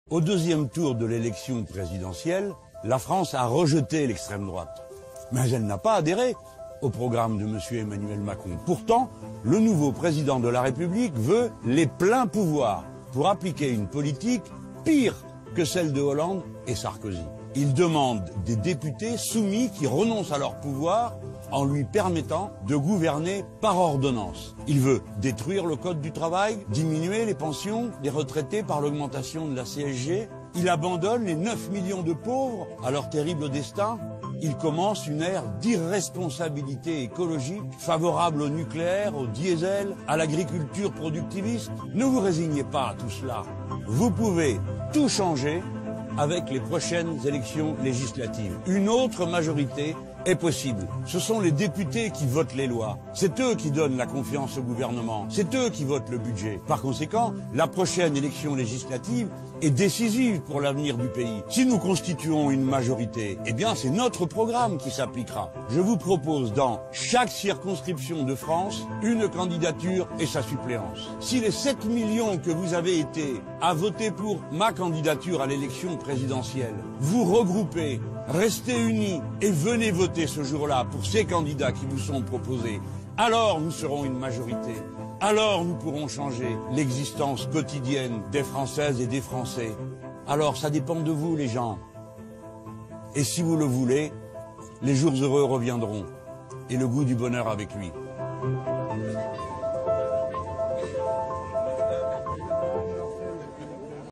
Au deuxième tour de l'élection présidentielle, la France a rejeté l'extrême droite. Mais elle n'a pas adhéré au programme de M. Emmanuel Macron. Pourtant, le nouveau président de la République veut les pleins pouvoirs pour appliquer une politique pire que celle de Hollande et Sarkozy. Il demande des députés soumis qui renoncent à leur pouvoir en lui permettant de gouverner par ordonnance. Il veut détruire le code du travail, diminuer les pensions des retraités par l'augmentation de la CSG. Il abandonne les 9 millions de pauvres à leur terrible destin. Il commence une ère d'irresponsabilité écologique, favorable au nucléaire, au diesel, à l'agriculture productiviste. Ne vous résignez pas à tout cela. Vous pouvez tout changer avec les prochaines élections législatives. Une autre majorité est possible. Ce sont les députés qui votent les lois. C'est eux qui donnent la confiance au gouvernement. C'est eux qui votent le budget. Par conséquent, la prochaine élection législative est décisive pour l'avenir du pays. Si nous constituons une majorité, eh bien c'est notre programme qui s'appliquera. Je vous propose dans chaque circonscription de France une candidature et sa suppléance. Si les 7 millions que vous avez été à voter pour ma candidature à l'élection présidentielle, vous regroupez, restez unis et venez voter ce jour-là pour ces candidats qui vous sont proposés, alors nous serons une majorité. Alors nous pourrons changer l'existence quotidienne des Françaises et des Français. Alors ça dépend de vous les gens. Et si vous le voulez, les jours heureux reviendront et le goût du bonheur avec lui.